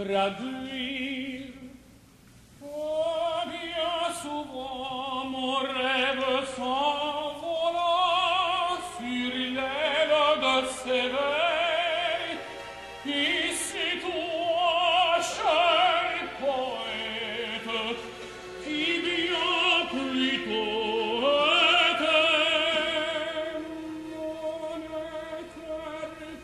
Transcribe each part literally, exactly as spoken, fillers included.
traduire. Oh, bien souvent mon rêve s'envola sur l'aile de s'éveil. Ici toi, cher poète, qui bien plus tôt était mon interprète.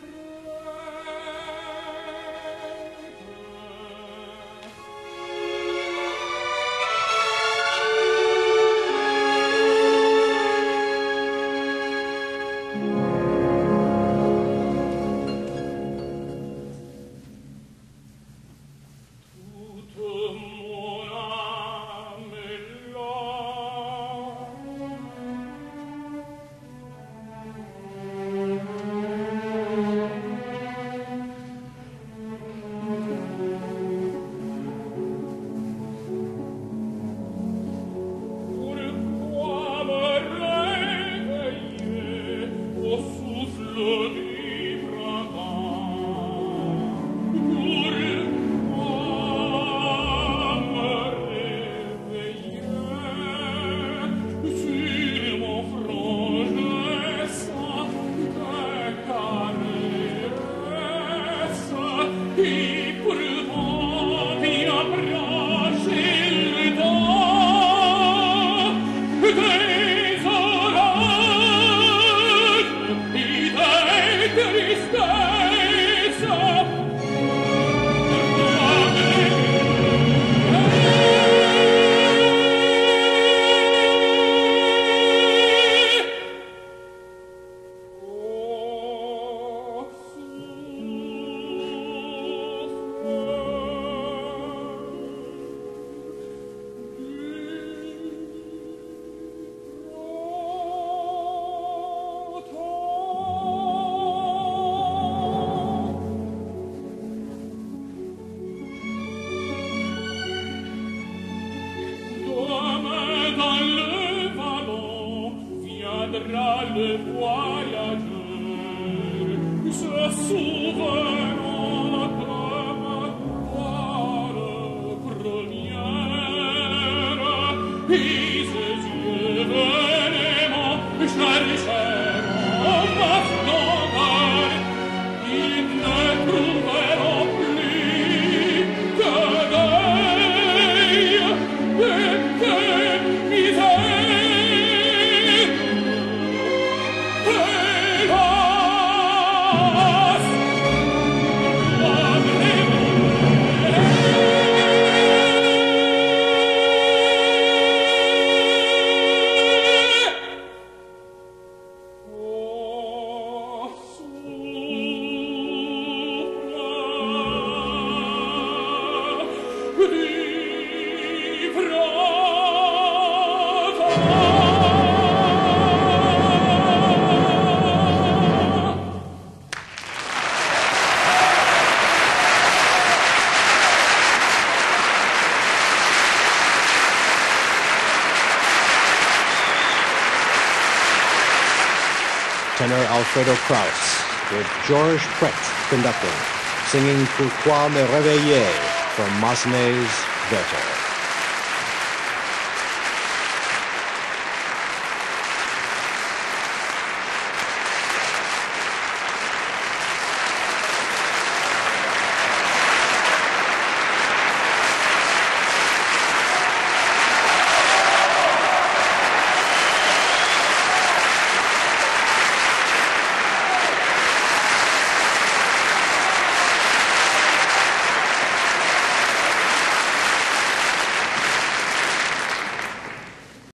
Le voyageur se souvenant de ma gloire première, et ses yeux venaient chercher ma splendeur. Ils ne trouveront plus que deuil et que misère. Tenor Alfredo Kraus, with Georges Pret conducting, singing Pourquoi me réveiller from Massenet's Werther.